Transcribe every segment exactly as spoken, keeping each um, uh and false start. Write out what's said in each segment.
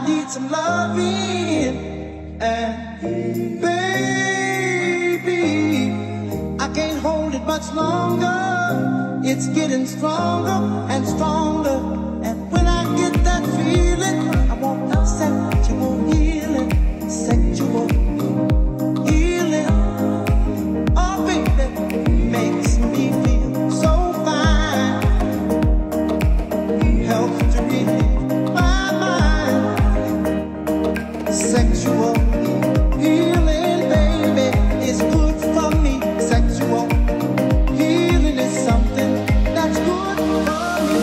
need some loving. And baby, I can't hold it much longer. It's getting stronger and stronger. And when I get that feeling, I want sexual healing, sexual healing. Oh baby, makes me feel so fine. Helps to relieve my mind. Sexual healing, baby, is good for me. Sexual healing is something that's good for me.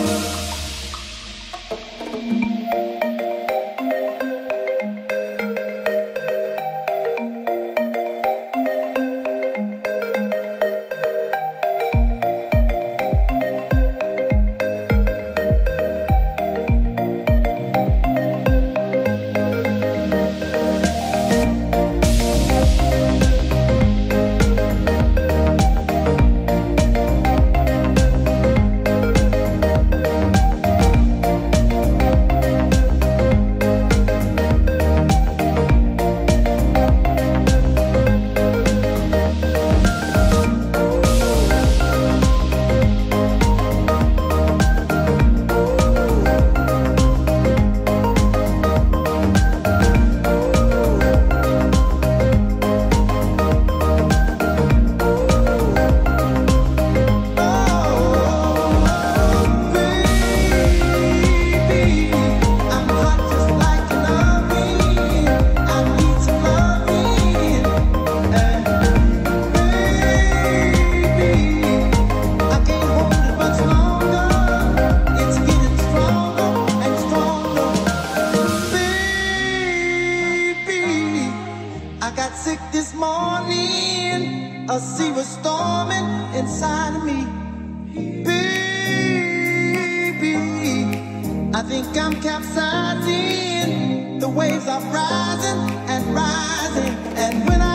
I got sick this morning, a sea was storming inside of me. Baby, I think I'm capsizing. The waves are rising and rising, and when I